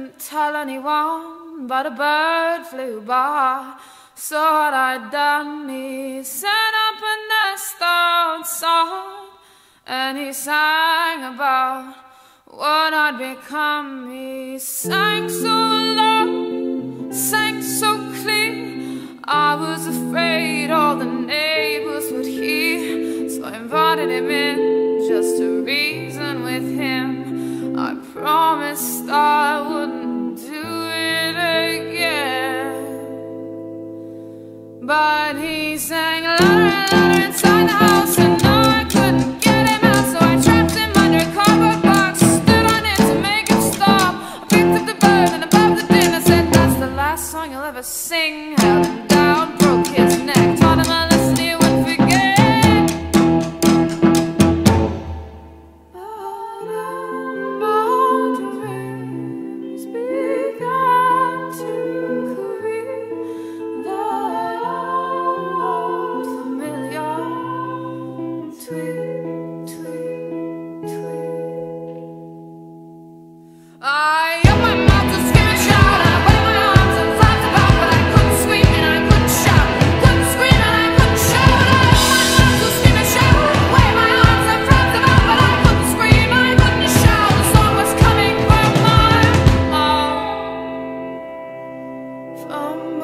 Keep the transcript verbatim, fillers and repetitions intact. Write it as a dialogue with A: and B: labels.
A: didn't tell anyone, but a bird flew by. Saw what I'd done, he set up a nest outside, and he sang about what I'd become. He sang so low, sang so clear, I was afraid all the neighbors would hear. So I invited him in just to reason with him. I promised I wouldn't do it again. But he sang louder and louder inside the house, and I couldn't get him out, so I trapped him under a cardboard box, stood on it to make him stop. I picked up the bird and above the din I said, that's the last song you'll ever sing. Held him down, broke his neck, taught him a lesson he wouldn't forget. But our dreams began to career, the old familiar tweet, tweet, tweet. I opened my mouth to scream and shout, and I waved my arms and flapped about, but I couldn't scream and I couldn't shout, couldn't scream and I couldn't shout. I opened my mouth to scream and shout, waved my arms and flapped about, but I couldn't scream, I couldn't shout. The song was coming from my heart, from